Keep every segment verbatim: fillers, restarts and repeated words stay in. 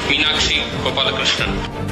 Meenakshi Gopalakrishnan.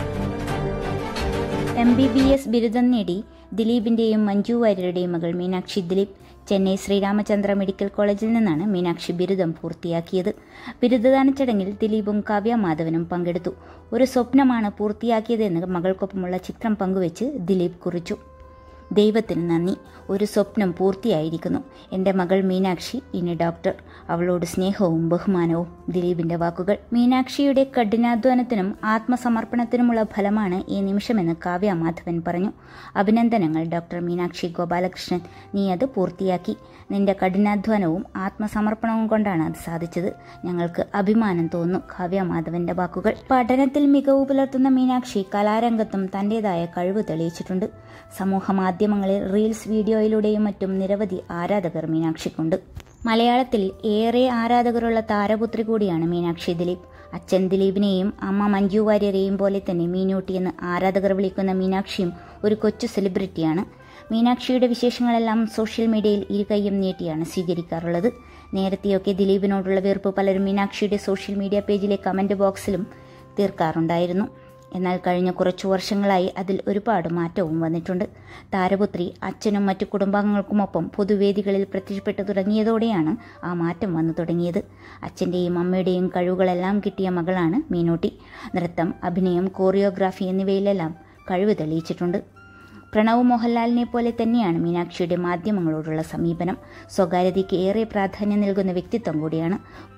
M B B S ബിരുദം നേടി ദിലീപിന്റെയും മഞ്ജു വാര്യരുടെയും മകൾ മീനാക്ഷി ദിലീപ് ചെന്നൈ ശ്രീരാമചന്ദ്ര മെഡിക്കൽ കോളേജിൽ നിന്നാണ് മീനാക്ഷി ബിരുദം പൂർത്തിയാക്കിയത്. ബിരുദദാന ചടങ്ങിൽ ദിലീപും കാവ്യ മാധവനും പങ്കെടുത്തു. ഒരു സ്വപ്നമാണ് പൂർത്തിയാക്കിയതെന്ന് മകൾക്കൊപ്പമുള്ള ചിത്രം പങ്കുവെച്ച് ദിലീപ് കുറിച്ചു. ദൈവത്തിന് നന്ദി, ഒരു സ്വപ്നം പൂർത്തിയായിരിക്കുന്നു. എൻ്റെ മകൾ മീനാക്ഷി ഇനി ഡോക്ടർ. അവളോട് സ്നേഹവും ബഹുമാനവും. ദിലീപിന്റെ വാക്കുകൾ. മീനാക്ഷിയുടെ കഠിനാധ്വാനത്തിനും ആത്മസമർപ്പണത്തിനുമുള്ള ഫലമാണ് ഈ നിമിഷമെന്ന് കാവ്യ മാധവൻ പറഞ്ഞു. അഭിനന്ദനങ്ങൾ ഡോക്ടർ മീനാക്ഷി ഗോപാലകൃഷ്ണൻ, നീ അത് പൂർത്തിയാക്കി. നിന്റെ കഠിനാധ്വാനവും ആത്മസമർപ്പണവും കൊണ്ടാണ് അത് സാധിച്ചത്. ഞങ്ങൾക്ക് അഭിമാനം തോന്നുന്നു. കാവ്യ മാധവന്റെ വാക്കുകൾ. പഠനത്തിൽ മികവ് പുലർത്തുന്ന മീനാക്ഷി കലാരംഗത്തും തന്റേതായ കഴിവ് തെളിയിച്ചിട്ടുണ്ട്. സമൂഹ മാധ്യമങ്ങളിൽ റീൽസ് വീഡിയോയിലൂടെയും മറ്റും നിരവധി ആരാധകർ മീനാക്ഷിക്കുണ്ട്. മലയാളത്തിൽ ഏറെ ആരാധകരുള്ള താരപുത്രി കൂടിയാണ് മീനാക്ഷി ദിലീപ്. അച്ഛൻ ദിലീപിനെയും അമ്മ മഞ്ജു വാര്യരെയും പോലെ തന്നെ മീനൂട്ടിയെന്ന് ആരാധകർ വിളിക്കുന്ന മീനാക്ഷിയും ഒരു കൊച്ചു സെലിബ്രിറ്റിയാണ്. മീനാക്ഷിയുടെ വിശേഷങ്ങളെല്ലാം സോഷ്യൽ മീഡിയയിൽ ഇരുകൈയും നീട്ടിയാണ് സ്വീകരിക്കാറുള്ളത്. നേരത്തെയൊക്കെ ദിലീപിനോടുള്ള വെറുപ്പ് പലരും മീനാക്ഷിയുടെ സോഷ്യൽ മീഡിയ പേജിലെ കമന്റ് ബോക്സിലും തീർക്കാറുണ്ടായിരുന്നു. എന്നാൽ കഴിഞ്ഞ കുറച്ചു വർഷങ്ങളായി അതിൽ ഒരുപാട് മാറ്റവും വന്നിട്ടുണ്ട്. താരപുത്രി അച്ഛനും മറ്റു കുടുംബാംഗങ്ങൾക്കുമൊപ്പം പൊതുവേദികളിൽ പ്രത്യക്ഷപ്പെട്ടു തുടങ്ങിയതോടെയാണ് ആ മാറ്റം വന്നു തുടങ്ങിയത്. അച്ഛൻ്റെയും അമ്മയുടെയും കഴിവുകളെല്ലാം കിട്ടിയ മകളാണ് മീനൂട്ടി. നൃത്തം, അഭിനയം, കോറിയോഗ്രാഫി എന്നിവയിലെല്ലാം കഴിവ് തെളിയിച്ചിട്ടുണ്ട്. പ്രണവ് മോഹൻലാലിനെ പോലെ തന്നെയാണ് മീനാക്ഷിയുടെ മാധ്യമങ്ങളോടുള്ള സമീപനം. സ്വകാര്യതയ്ക്ക് ഏറെ പ്രാധാന്യം നൽകുന്ന വ്യക്തിത്വം കൂടിയാണ്.